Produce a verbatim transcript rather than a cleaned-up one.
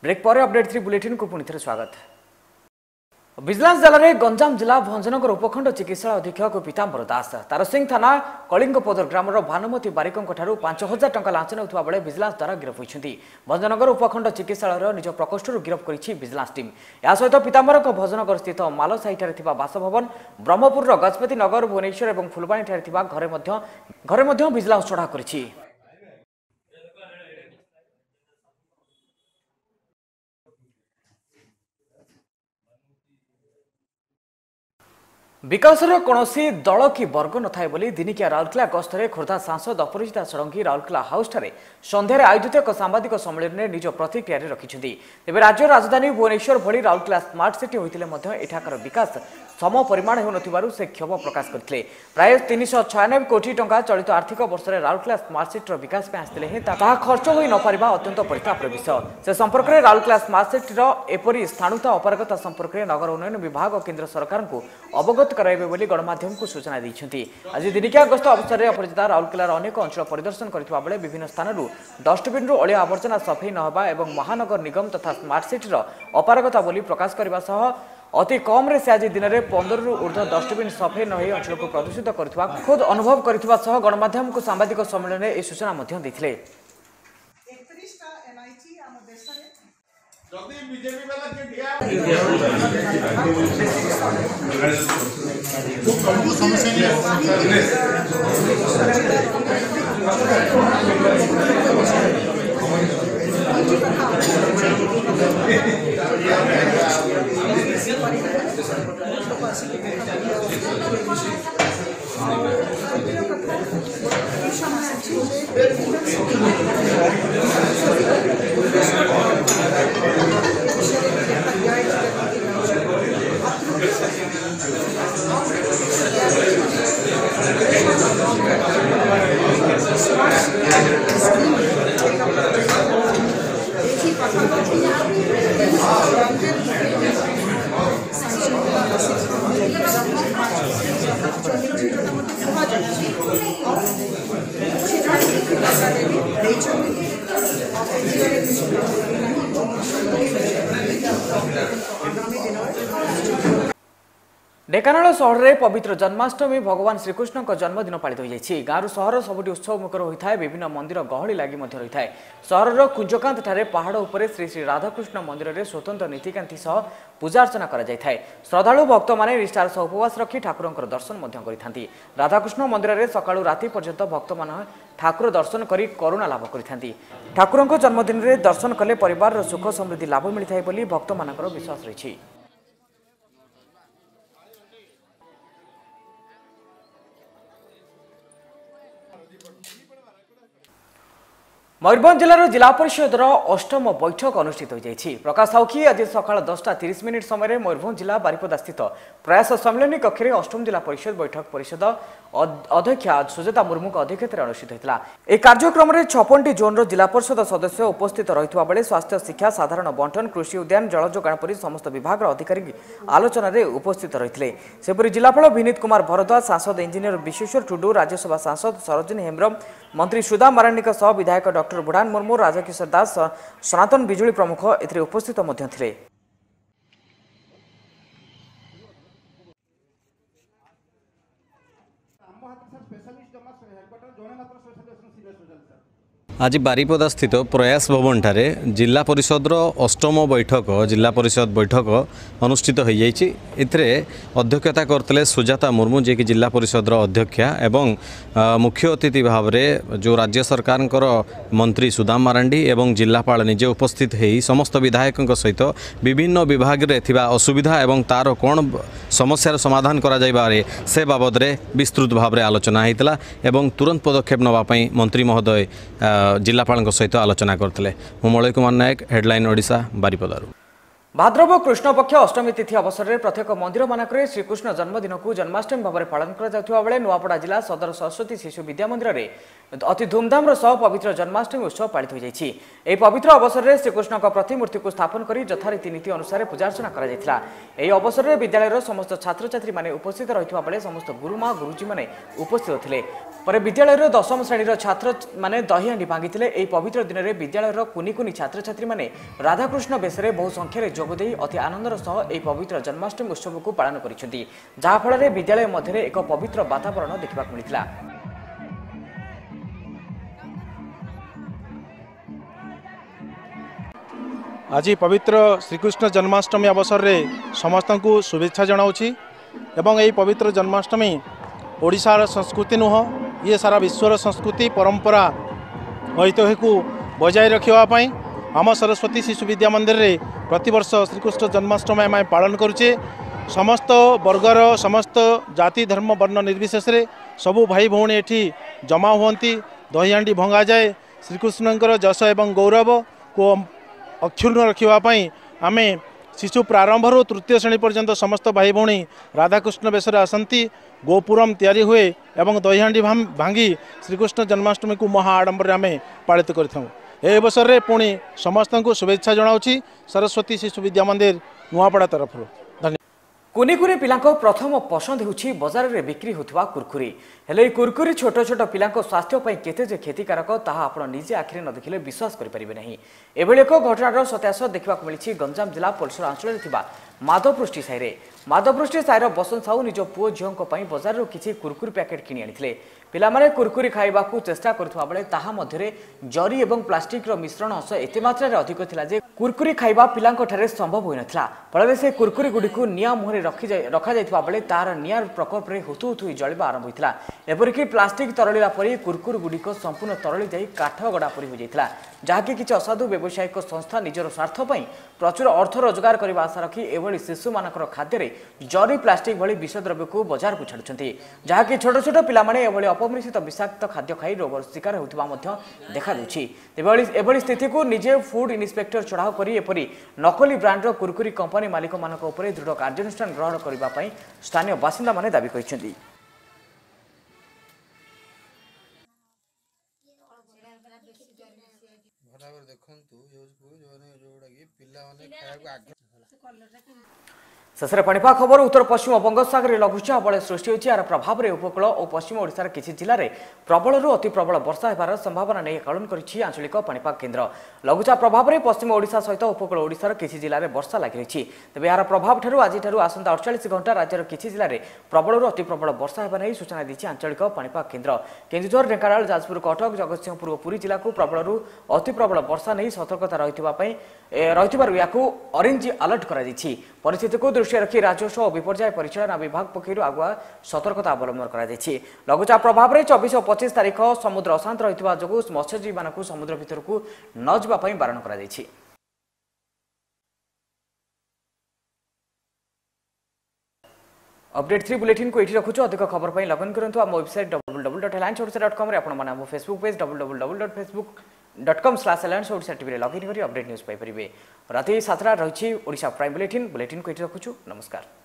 Break पर update three bulletin को पुणी थे स्वागत। विजिलेंस जाल में गंजाम जिला भंजनगर उपखंड चिकित्सा अधीक्षक पीताम्बर दास तारसिंह थाना कलिंगपदर ग्रामर भानुमती बारिकों पांच हजार टंका लांच नेउथुवा बेले विजिलेंस द्वारा गिरफ होइछन्ती। भंजनगर उपखंड चिकित्सालय निज प्रकोष्ठर गिरफ करिछि विजिलेंस टीम। या सहित पीताम्बर भंजनगर स्थित मालसाहीठारे थिबा बासभवन ब्रह्मपुर गजपति नगर भुवनेश्वर और फुलबाणी ठारे थिबा घरे मध्य घरे मध्य विजिलेंस चढ़ा करिछि। विकासर कौनसी दल कि वर्ग न थाए बोली दिनिकिया राउरकेला गस्त में खोर्धा सांसद अपराजिता षडंगी राउरकेला हाउस ठारे संध्यार आयोजित एक सांबादिक सम्मेलन में निज प्रतिक्रिया रखिंट। तेज राज्य राजधानी भुवनेश्वर भली राउरकेला स्मार्ट सिटी होते एठाकर विकास सम परिमाण हो से क्षोभ प्रकाश करते। प्राय तीन सौ छयानबे कोटी टंका चलित आर्थिक वर्ष में राउरकेला स्मार्ट सिटी विकास आसते खर्च हो न पारिबा अत्यंत परितापर विषय। से संपर्क में राउरकेला स्मार्ट सिटी एपरी स्थाणुता अपारगता संपर्क में नगर उन्नयन विभाग और केन्द्र सरकार को अवगत कराइबे बोली गणमाध्यम को सूचना दैछन्ती। आज दिनिकिया गस्त अवसर में अपराजिता राउरकेलार अनेक अंचल परिदर्शन करथिबा बेले विभिन्न स्थानरू डस्टबिन रु अलिया आवर्जना सफेई नहबा एवं महानगर निगम तथा स्मार्ट सिटीर अपारगता बोली प्रकाश करबा सह अति कम रे से आज दिन में पंद्रह रु ऊर्ध्व डस्टबिन सफेई नही अंचल को प्रदूषित करथिबा खुद अनुभव करथिबा सह गणमाध्यम को सांबादिक सम्मेलन में ए सूचना मध्य दैथिले। ढेकानाल सहर में पवित्र जन्माष्टमी भगवान श्रीकृष्ण का जन्मदिन पालित हो जाएगी। गाँव सहर सबुठ उत्सव मुखर होता है। विभिन्न मंदिर गहली लगी रही है। सहर कुंजकांत ठारे पहाड़ उपर श्री श्री राधाकृष्ण मंदिर में स्वतंत्र नीतिकांति सह पूजा अर्चना कर श्रद्धालु भक्त मैंने निष्ठार सह उपवास रखी ठाकुर दर्शन करते। राधाकृष्ण मंदिर में सकाळु राति पर्यंत भक्त मान ठाकुर दर्शन कर करुणा लाभ करते। ठाकुर जन्मदिन में दर्शन कले परिवार सुख समृद्धि लाभ मिलता है बोली भक्त मान विश्वास रही। मयूरभंज जिलार जिला परिषद अष्टम बैठक अनुष्ठित हो जाएगी। प्रकाश हाउ कि आज सकाल दसटा तीस मिनिट समय मयूरभंज जिला बारिपदा स्थित प्रयास सम्मेलन कक्ष में अष्टम जिला परिषद बैठक परिषद अध्यक्षा सुजाता मुर्मू अध्यक्षत अनुष्ठित होता। यह कार्यक्रम में छप्पन टी जोन जिला परिषद सदस्य उपस्थित रही बेले स्वास्थ्य शिक्षा साधारण बंटन कृषि उद्यान जल जोगाण पर समस्त विभाग अधिकारी आलोचना रे उपस्थित रही। सेपरी जिलापाल विनीत कुमार भरद्वाज सांसद इंजीनियर विश्वेश्वर टुडू राज्यसभा सांसद सरोजिनी हेम्ब्रम मंत्री सुधा माराणी सह विधायक डॉक्टर बुढ़ान मुर्मू राजकिशोर दास सनातन बिजुली प्रमुख एथिरे उपस्थित मध्य थिले। आज बारिपदा स्थित प्रयास भवन ठारे जिला परिषद अष्टम बैठक जिला परिषद बैठक अनुष्ठित हो जाइए। एथिरे अध्यक्षता करते सुजाता मुर्मू जे कि जिला परिषद अध्यक्षा एवं मुख्य अतिथि भाव में जो राज्य सरकार मंत्री सुधा मारांडी एवं जिलापाल निजे उपस्थित हो समस्त विधायकों सहित विभिन्न विभाग में थिबा असुविधा एवं तार कौन समस्यार समाधान करा जाइबारे से बाबद में विस्तृत भाव में आलोचना होता एवं तुरंत पदक्षेप नापी मंत्री महोदय जिलापाल सहित आलोचना करते। मलय कुमार नायक हेडलाइन ओडिशा बारिपदारू। भाद्रव कृष्ण पक्ष अष्टमी तिथि अवसर में प्रत्येक मंदिर मानक श्रीकृष्ण जन्मदिन को जन्माष्टमी भाव में पालन कर नुआपड़ा जिला सदर सरस्वती शिशु विद्या मंदिर में अति धूमधाम सह पवित्र जन्माष्टमी उत्सव पालित हो पवित्र अवसर में श्रीकृष्ण प्रतिमूर्ति को स्थापन कर यथारीति नीति अनुसार पूजार्चना कर अवसर में विद्यालय समस्त छात्र छात्री माने उपस्थित रही बेले समस्त गुरुमा गुरुजी माने उपस्थित थे पर विद्यालय दशम श्रेणी छात्र माने दहीहांडी भांगी पवित्र दिन में विद्यालय कुनि कुनि छात्र छात्री माने राधाकृष्ण बेश बहु संख्यार जोगदे अति आनंदर सह यह पवित्र जन्माष्टमी उत्सव को पालन करिसेंती जहाँफल विद्यालय मध्य एक पवित्र वातावरण देखा मिलता। आज पवित्र श्रीकृष्ण जन्माष्टमी अवसर में समस्त को शुभेच्छा जनाऊँगी एवं यही पवित्र जन्माष्टमी ओडिशार संस्कृति नुह ये सारा विश्वर संस्कृति परंपरा ऐतिह्य को बजाय रखापी आम सरस्वती शिशु विद्या मंदिर रे प्रतिवर्ष श्रीकृष्ण जन्माष्टमी आम पालन करुचे समस्त वर्गर समस्त जाति धर्म वर्ण निर्विशेष सबू भाई भौणी एठी जमा हुअंती दहीहांडी भंगा जाए श्रीकृष्णकर जश एवं गौरव को अक्षुण्ण रखापी आम शिशु प्रारंभ तृतीय श्रेणी पर्यंत समस्त भाई भौणी राधाकृष्ण बेसरे आसती गोपुरम तैयारी हुए एवं दहीहांडी भांगी श्रीकृष्ण जन्माष्टमी को महा आडंबर आम पालित करूँ। ए अवसर में पुणी समस्त को शुभेच्छा जनाऊँगी सरस्वती शिशु विद्या मंदिर नुआपड़ा तरफ। कुनि कुनि पिलांको प्रथम पसंद होछि बाजार रे बिक्री होथवा कुरकुरी हेले कुरकुरी छोट छोट पिलांको स्वास्थ्य पई केते जे क्षतिकारक ताहा आपण निजे आखिरे न देखिले विश्वास करि परिबे नहीं। एबेले एक घटनार सत्यास देखा मिली गंजाम जिला पलसर अंचल थिबा माधवपृष्टि साई रे माधवपृष्टि साईर बसंत साहू निज पुओ झियों पई बाजार रो किछि कुरकुरी पैकेट किनि आनिथिले पिलामाने कुरकुरी खाइबा को चेष्टा करथुवा बेले ताहा मध्यरे जरी एवं प्लास्टिक रो मिश्रण अंश एते मात्रा रे अधिक थिला जे कुरकुरी खाइबा पिलांको ठारे संभव होई नथिला फଳରେ से कुरकुरी गुडी को निया मुहरे रखि रखा जाइथिबा बेले तार नियार प्रकोप रे हुतु हुतु जळिबा आरंभ होइथिला एपरिक प्लास्टिक तरळिला परि कुरकुरी गुडी को संपूर्ण तरळि जाई काठ गडा परि हो जाइथिला जहाँकि किछि असाधु व्यावसायिक संस्था निजर स्वार्थ पई प्रचुर अर्थ रोजगार करबा आशा रखी एभली शिशु मानकर खाद्य रे जरी प्लास्टिक भली विष द्रव्य को बाजार को छाडुछंती जहाँकि छोट छोट पिला माने एभली अपमिश्रित विषाक्त खाद्य खाई रोग शिकार होउथिबा मध्य देखा दुछि एभली एभली स्थिति को निजे फूड इन्स्पेक्टर चढ़ाव करी एपरी नकली ब्रांड रो कुरकुरी कंपनी मालिक मानक उपरे दृढ़ कार्यानुष्ठान ग्रहण करबा पई स्थानीय बासिंदा माने दाबी करिसेंती। शेषे पाणीपाग खबर उत्तर पश्चिम बंगोपसागर लघुचाप बल सृष्टि होती यार प्रभाव में उपकूल और पश्चिम ओडिशार किछि जिले में प्रबल अति प्रबल वर्षा होबार संभावना नहीं आकलन करिछि आंचलिक पाणीपाग केन्द्र लघुचाप प्रभाव में पश्चिम ओडिशा सहित उपकूल ओडिशार किछि जिले में वर्षा लगी रही तेज यार प्रभाव ठारू आज आसंता अड़तालीस घंटा राज्यर किछि जिले में प्रबल अति प्रबल वर्षा होगा नहीं सूचना दी आंचलिक पाणीपाग केन्द्र केन्दुझर ढेंकानाल जाजपुर कटक जगतसिंहपुर और पुरी जिला को प्रबल अति प्रबल वर्षा नहीं सतर्कता रही ऑरेंज अलर्ट कर परिस्थिति को दृष्टि रखी राजस्व और विपर्यय परिचालना विभाग पक्षर आगुआ सतर्कता अवलंबन कर लघुचाप प्रभाव में चौबीस और पच्चीस तारीख समुद्र अशांत रही जो मत्स्यजीवी मानक समुद्र भीतर को न जावाई बारण कर अपडेट थ्री बुलेटिन को ये रखुच अधिक खबर पर लगन करूँ आम website double double dot alliance Odisha dot com आप Facebook page double double double dot Facebook dot com slash alliance Odisha TV login कर अपडेट न्यूज पाइपर राति सातटा रही ओडिशा प्राइम बुलेटिन बुलेटिन को ये रखुच नमस्कार।